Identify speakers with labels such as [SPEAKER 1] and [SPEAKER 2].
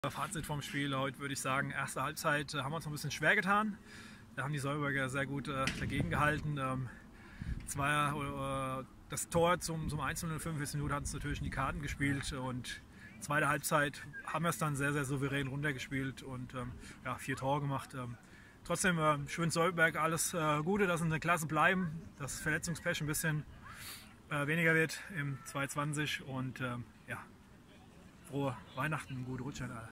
[SPEAKER 1] Fazit vom Spiel heute würde ich sagen, erste Halbzeit haben wir uns noch ein bisschen schwer getan. Da haben die Säuberger sehr gut dagegen gehalten. Das Tor zum 1:0 in der 45 Minuten hat uns natürlich in die Karten gespielt und zweite Halbzeit haben wir es dann sehr, sehr souverän runtergespielt und 4 Tore gemacht. Trotzdem schön Säuberg, alles Gute, dass sie in der Klasse bleiben, dass das Verletzungspech ein bisschen weniger wird im 2020 und frohe Weihnachten und gute Rutsch an alle.